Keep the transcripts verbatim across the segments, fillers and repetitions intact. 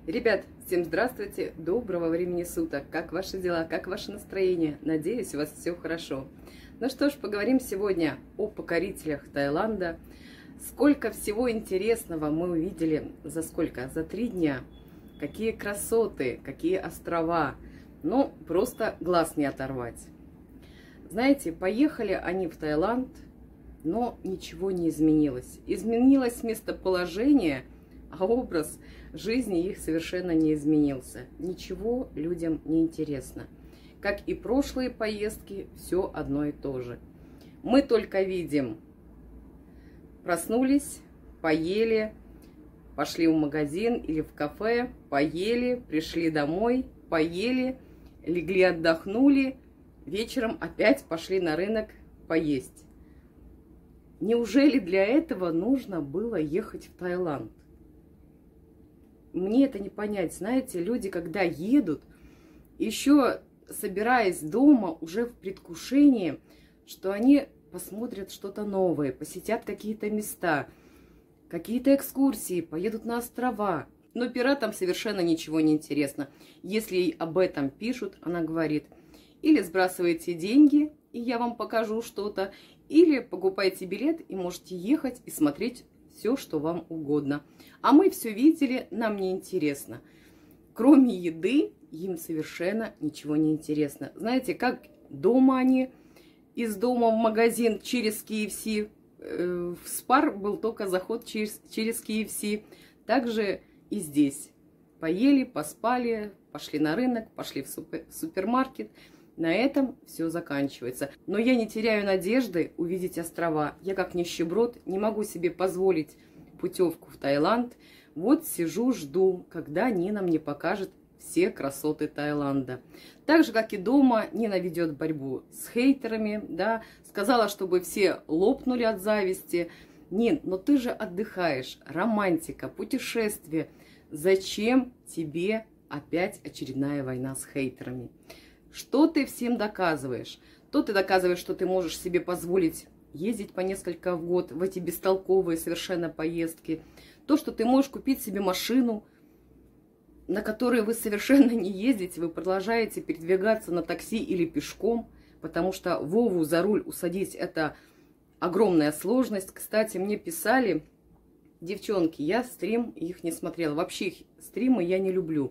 Ребят, всем здравствуйте, доброго времени суток. Как ваши дела, как ваше настроение? Надеюсь, у вас все хорошо. Ну что ж, поговорим сегодня о покорителях Таиланда. Сколько всего интересного мы увидели за сколько? За три дня. Какие красоты, какие острова. Ну, просто глаз не оторвать. Знаете, поехали они в Таиланд, но ничего не изменилось. Изменилось местоположение, а образ жизни их совершенно не изменился. Ничего людям не интересно. Как и прошлые поездки, все одно и то же. Мы только видим, проснулись, поели, пошли в магазин или в кафе, поели, пришли домой, поели, легли, отдохнули, вечером опять пошли на рынок поесть. Неужели для этого нужно было ехать в Таиланд? Мне это не понять. Знаете, люди, когда едут, еще собираясь дома, уже в предвкушении, что они посмотрят что-то новое, посетят какие-то места, какие-то экскурсии, поедут на острова. Но пиратам совершенно ничего не интересно. Если ей об этом пишут, она говорит: или сбрасывайте деньги, и я вам покажу что-то, или покупайте билет и можете ехать и смотреть все, что вам угодно. А мы все видели, нам не интересно. Кроме еды, им совершенно ничего не интересно. Знаете, как дома они, из дома в магазин через кей эф си, э, в спар был только заход через, через кей эф си. Также и здесь. Поели, поспали, пошли на рынок, пошли в, супер, в супермаркет. На этом все заканчивается. Но я не теряю надежды увидеть острова. Я как нищеброд не могу себе позволить путевку в Таиланд. Вот сижу, жду, когда Нина мне покажет все красоты Таиланда. Так же, как и дома, Нина ведет борьбу с хейтерами, да, сказала, чтобы все лопнули от зависти. Нин, но ты же отдыхаешь, романтика, путешествие. Зачем тебе опять очередная война с хейтерами? Что ты всем доказываешь? То ты доказываешь, что ты можешь себе позволить ездить по несколько в год в эти бестолковые совершенно поездки. То, что ты можешь купить себе машину, на которой вы совершенно не ездите, вы продолжаете передвигаться на такси или пешком, потому что Вову за руль усадить – это огромная сложность. Кстати, мне писали девчонки, я стрим их не смотрела, вообще их стримы я не люблю.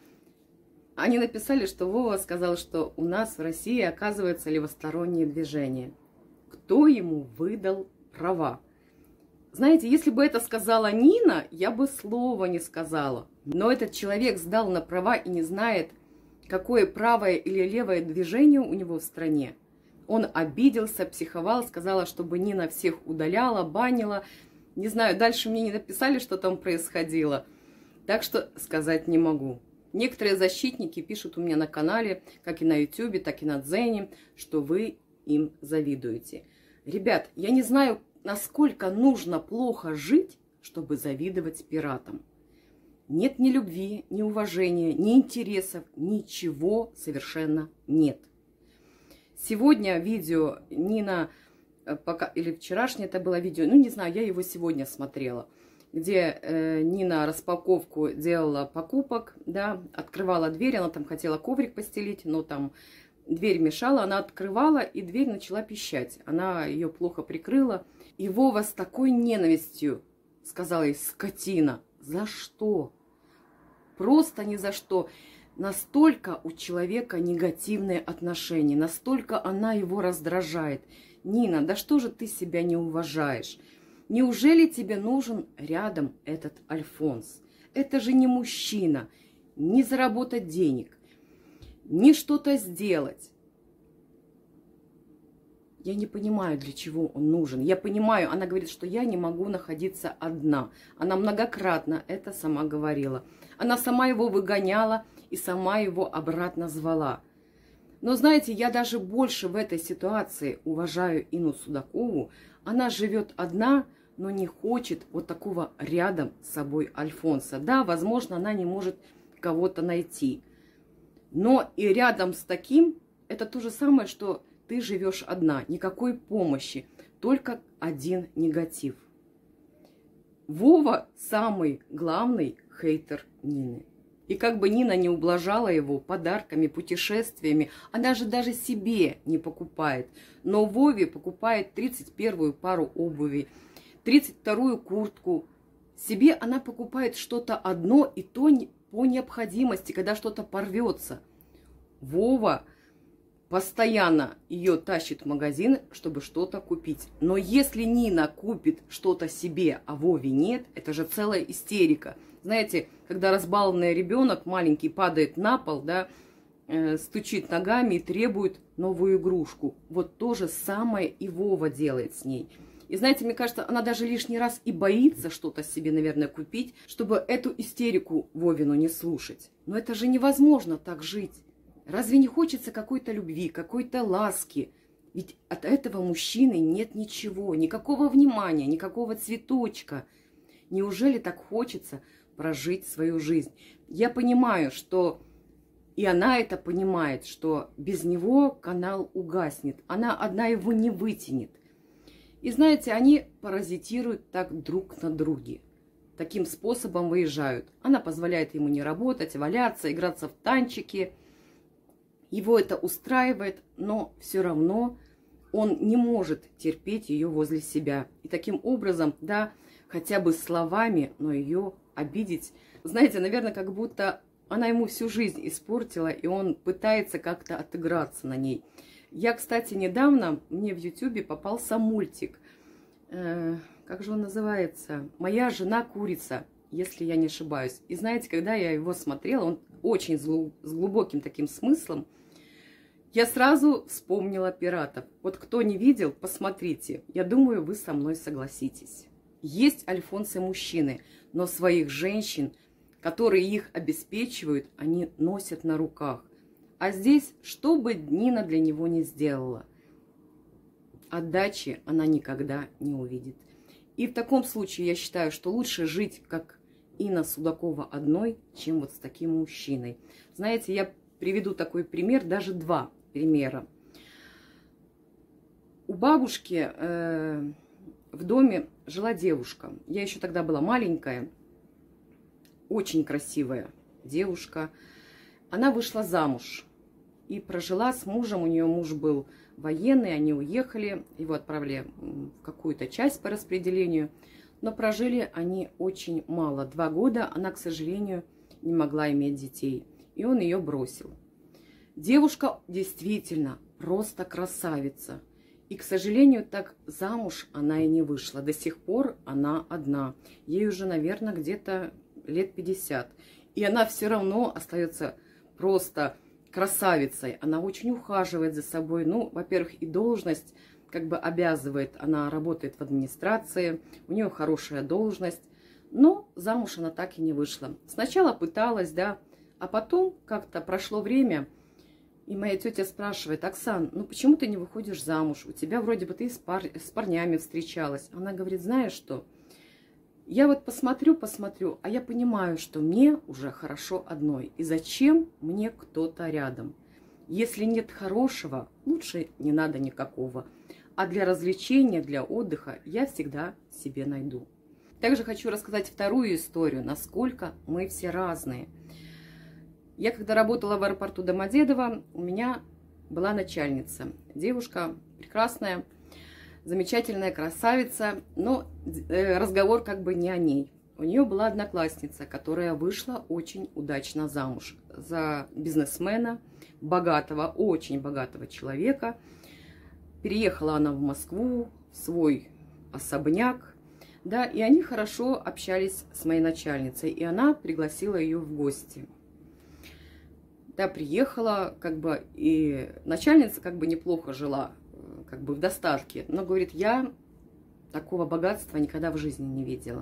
Они написали, что Вова сказал, что у нас в России оказывается левостороннее движение. Кто ему выдал права? Знаете, если бы это сказала Нина, я бы слова не сказала. Но этот человек сдал на права и не знает, какое правое или левое движение у него в стране. Он обиделся, психовал, сказала, чтобы Нина всех удаляла, банила. Не знаю, дальше мне не написали, что там происходило. Так что сказать не могу. Некоторые защитники пишут у меня на канале, как и на ютубе, так и на Дзене, что вы им завидуете. Ребят, я не знаю, насколько нужно плохо жить, чтобы завидовать пиратам. Нет ни любви, ни уважения, ни интересов, ничего совершенно нет. Сегодня видео Нина, пока, или вчерашнее это было видео, ну не знаю, я его сегодня смотрела, где э, Нина распаковку делала покупок, да, открывала дверь, она там хотела коврик постелить, но там дверь мешала, она открывала, и дверь начала пищать. Она ее плохо прикрыла. И Вова с такой ненавистью сказала ей: скотина, за что? Просто ни за что. Настолько у человека негативные отношения, настолько она его раздражает. Нина, да что же ты себя не уважаешь? Неужели тебе нужен рядом этот Альфонс? Это же не мужчина. Не заработать денег, не что-то сделать. Я не понимаю, для чего он нужен. Я понимаю, она говорит, что я не могу находиться одна. Она многократно это сама говорила. Она сама его выгоняла и сама его обратно звала. Но знаете, я даже больше в этой ситуации уважаю Инну Судакову. Она живет одна, но не хочет вот такого рядом с собой Альфонса. Да, возможно, она не может кого-то найти. Но и рядом с таким, это то же самое, что ты живешь одна, никакой помощи, только один негатив. Вова самый главный хейтер Нины. И как бы Нина не ублажала его подарками, путешествиями, она же даже себе не покупает. Но Вове покупает тридцать первую пару обуви, тридцать вторую куртку. Себе она покупает что-то одно, и то по необходимости, когда что-то порвется. Вова постоянно ее тащит в магазин, чтобы что-то купить. Но если Нина купит что-то себе, а Вове нет, это же целая истерика. Знаете, когда разбалованный ребенок маленький падает на пол, да, э, стучит ногами и требует новую игрушку. Вот то же самое и Вова делает с ней. И знаете, мне кажется, она даже лишний раз и боится что-то себе, наверное, купить, чтобы эту истерику Вовину не слушать. Но это же невозможно так жить. Разве не хочется какой-то любви, какой-то ласки? Ведь от этого мужчины нет ничего, никакого внимания, никакого цветочка. Неужели так хочется прожить свою жизнь? Я понимаю, что и она это понимает, что без него канал угаснет. Она одна его не вытянет. И знаете, они паразитируют так друг на друге. Таким способом выезжают. Она позволяет ему не работать, валяться, играться в танчики. Его это устраивает, но все равно он не может терпеть ее возле себя. И таким образом, да, хотя бы словами, но ее обидеть. Знаете, наверное, как будто она ему всю жизнь испортила, и он пытается как-то отыграться на ней. Я, кстати, недавно, мне в ютубе попался мультик. Э, как же он называется? «Моя жена курица», если я не ошибаюсь. И знаете, когда я его смотрела, он очень с глубоким таким смыслом. Я сразу вспомнила пиратов. Вот кто не видел, посмотрите. Я думаю, вы со мной согласитесь. Есть альфонсы-мужчины, но своих женщин, которые их обеспечивают, они носят на руках. А здесь, что бы Нина для него не сделала, отдачи она никогда не увидит. И в таком случае я считаю, что лучше жить, как Инна Судакова, одной, чем вот с таким мужчиной. Знаете, я приведу такой пример, даже два примера. У бабушки э, в доме жила девушка. Я еще тогда была маленькая, очень красивая девушка. Она вышла замуж и прожила с мужем. У нее муж был военный, они уехали, его отправили в какую-то часть по распределению. Но прожили они очень мало. Два года она, к сожалению, не могла иметь детей. И он ее бросил. Девушка действительно просто красавица. И, к сожалению, так замуж она и не вышла. До сих пор она одна. Ей уже, наверное, где-то лет пятьдесят. И она все равно остается просто красавицей. Она очень ухаживает за собой. Ну, во-первых, и должность как бы обязывает. Она работает в администрации. У нее хорошая должность. Но замуж она так и не вышла. Сначала пыталась, да. А потом как-то прошло время. И моя тетя спрашивает: Оксан, ну почему ты не выходишь замуж? У тебя вроде бы ты с, пар... с парнями встречалась. Она говорит: знаешь что? Я вот посмотрю, посмотрю, а я понимаю, что мне уже хорошо одной. И зачем мне кто-то рядом? Если нет хорошего, лучше не надо никакого. А для развлечения, для отдыха я всегда себе найду. Также хочу рассказать вторую историю, насколько мы все разные. Я когда работала в аэропорту Домодедово, у меня была начальница. Девушка прекрасная, замечательная красавица, но разговор как бы не о ней. У нее была одноклассница, которая вышла очень удачно замуж за бизнесмена, богатого, очень богатого человека. Переехала она в Москву, в свой особняк, да, и они хорошо общались с моей начальницей, и она пригласила ее в гости. Да, приехала, как бы, и начальница как бы неплохо жила, как бы в достатке. Но, говорит, я такого богатства никогда в жизни не видела.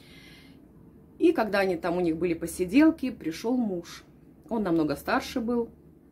И когда они там, у них были посиделки, пришел муж. Он намного старше был.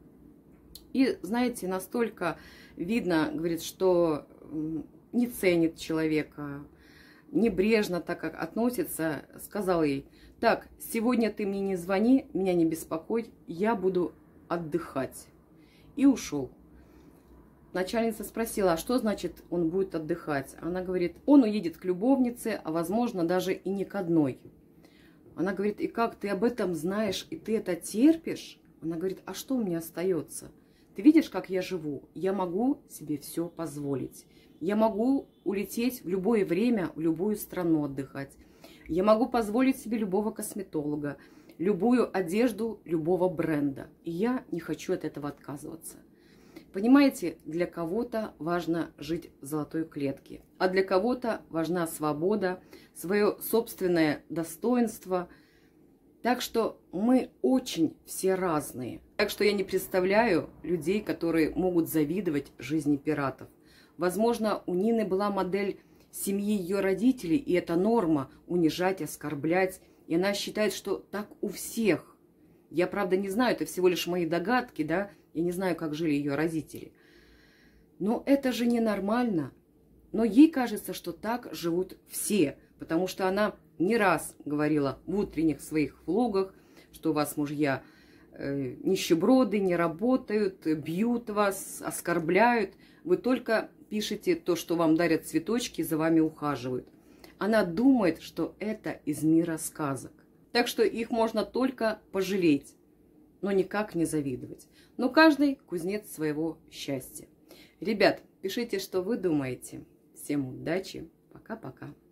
И, знаете, настолько видно, говорит, что не ценит человека, небрежно так как относится. Сказал ей: так, сегодня ты мне не звони, меня не беспокой, я буду отдыхать. И ушел. Начальница спросила: а что значит он будет отдыхать? Она говорит: он уедет к любовнице, а возможно даже и не к одной. Она говорит, и как ты об этом знаешь, и ты это терпишь? Она говорит, а что у меня остается? Ты видишь, как я живу? Я могу себе все позволить. Я могу улететь в любое время, в любую страну отдыхать. Я могу позволить себе любого косметолога, любую одежду любого бренда. И я не хочу от этого отказываться. Понимаете, для кого-то важно жить в золотой клетке, а для кого-то важна свобода, свое собственное достоинство. Так что мы очень все разные. Так что я не представляю людей, которые могут завидовать жизни пиратов. Возможно, у Нины была модель семьи ее родителей, и это норма – унижать, оскорблять. И она считает, что так у всех. Я, правда, не знаю, это всего лишь мои догадки, да? Я не знаю, как жили ее родители. Но это же ненормально. Но ей кажется, что так живут все. Потому что она не раз говорила в утренних своих влогах, что у вас мужья э, нищеброды, не работают, бьют вас, оскорбляют. Вы только пишете то, что вам дарят цветочки, за вами ухаживают. Она думает, что это из мира сказок. Так что их можно только пожалеть, но никак не завидовать. Но каждый кузнец своего счастья. Ребят, пишите, что вы думаете. Всем удачи. Пока-пока.